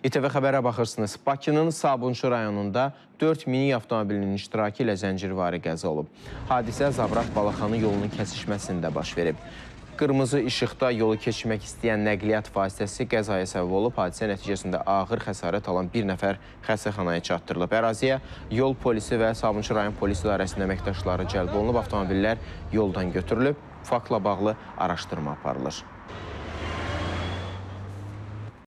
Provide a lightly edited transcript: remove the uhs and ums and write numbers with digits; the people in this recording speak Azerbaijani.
İTV xəbərə baxırsınız. Bakının Sabunçu rayonunda 4 minik avtomobilinin iştirakı ilə zəncirvari qəza olub. Hadisə Zabrat-Balaxanı yolunun kəsişməsində baş verib. Qırmızı işıqda yolu keçmək istəyən nəqliyyat vasitəsi qəzaya səbəb olub. Hadisə nəticəsində ağır xəsarət alan bir nəfər xəstəxanaya çatdırılıb. Əraziyə yol polisi və Sabunçu rayon polis idarəsinin əməkdaşları cəlb olunub. Avtomobillər yoldan götürülüb. Faktla bağlı araşdırma aparılır.